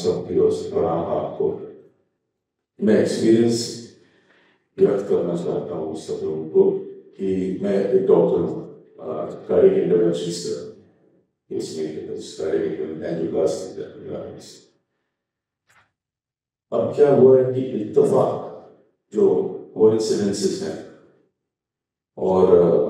सब भी हो सकता आपको मैं एक्सपीरियंस व्यक्त करना चाहता हूँ सब लोगों को कि मैं एक डॉक्टर हूँ, कार्डियक इंटरवेंशनिस्ट अब क्या हुआ है कि इत्तेफाक जो कोइंसिडेंसेस हैं और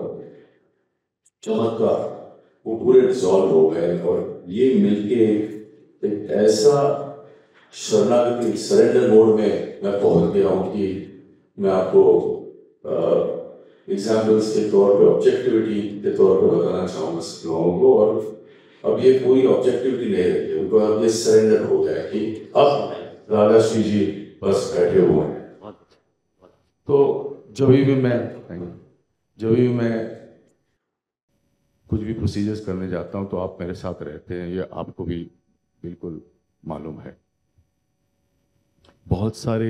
चमत्कार वो पूरे डिसॉल्व हो गए और ये मिलके एक ऐसा शरणागति सरेंडर मोड में मैं पहुंच गया हूँ कि मैं आपको एग्जाम्पल्स के तौर पे ऑब्जेक्टिविटी के तौर पे बताना चाहूँगा सब लोगों को। और अब ये पूरी ऑब्जेक्टिविटी नहीं रही है, उनको अब ये सरेंडर हो गया कि अब राधा श्री जी बस बैठे हुए हैं। तो जब भी मैं कुछ भी प्रोसीजर्स करने जाता हूँ तो आप मेरे साथ रहते हैं, ये आपको भी बिल्कुल मालूम है। बहुत सारे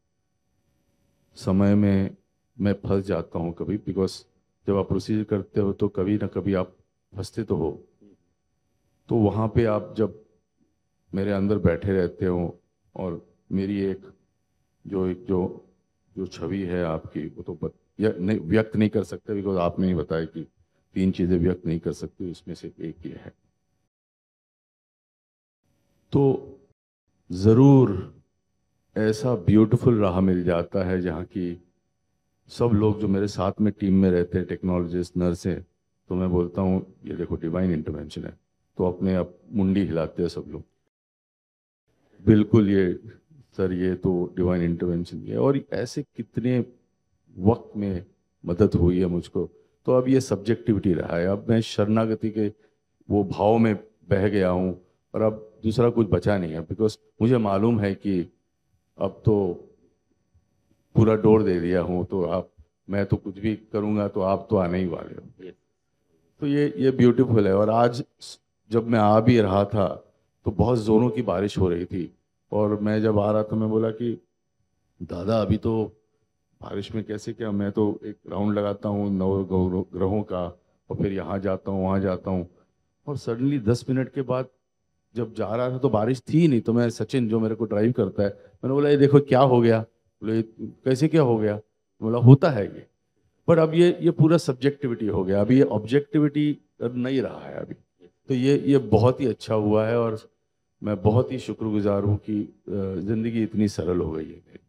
समय में मैं फंस जाता हूँ कभी, बिकॉज जब आप प्रोसीजर करते हो तो कभी ना कभी आप फंसते तो हो। तो वहाँ पे आप जब मेरे अंदर बैठे रहते हो और मेरी जो जो छवि है आपकी वो तो नहीं व्यक्त नहीं कर सकते, बिकॉज आपने ही बताया कि 3 चीज़ें व्यक्त नहीं कर सकती, उसमें से एक ये है। तो ज़रूर ऐसा ब्यूटीफुल राह मिल जाता है जहाँ की सब लोग जो मेरे साथ में टीम में रहते हैं, टेक्नोलॉजिस्ट, नर्स हैं, तो मैं बोलता हूँ ये देखो डिवाइन इंटरवेंशन है, तो अपने आप मुंडी हिलाते हैं सब लोग, बिल्कुल ये सर ये तो डिवाइन इंटरवेंशन है। और ऐसे कितने वक्त में मदद हुई है मुझको। तो अब ये सब्जेक्टिविटी रहा है, अब मैं शरणागति के वो भाव में बह गया हूँ और अब दूसरा कुछ बचा नहीं है, बिकॉज मुझे मालूम है कि अब तो पूरा डोर दे दिया हूँ, तो आप मैं तो कुछ भी करूँगा तो आप तो आने ही वाले हो। तो ये ब्यूटीफुल है। और आज जब मैं आ भी रहा था तो बहुत ज़ोरों की बारिश हो रही थी, और मैं जब आ रहा था मैं बोला कि दादा अभी तो बारिश में कैसे क्या, मैं तो एक राउंड लगाता हूँ 9 ग्रहों का और फिर यहाँ जाता हूँ वहाँ जाता हूँ। और सडनली 10 मिनट के बाद जब जा रहा था तो बारिश थी ही नहीं, तो मैं सचिन जो मेरे को ड्राइव करता है मैंने बोला ये देखो क्या हो गया, बोले कैसे क्या हो गया, बोला होता है ये। पर अब ये पूरा सब्जेक्टिविटी हो गया, अभी ये ऑब्जेक्टिविटी अब नहीं रहा है अभी। तो ये बहुत ही अच्छा हुआ है और मैं बहुत ही शुक्रगुजार हूँ कि ज़िंदगी इतनी सरल हो गई है।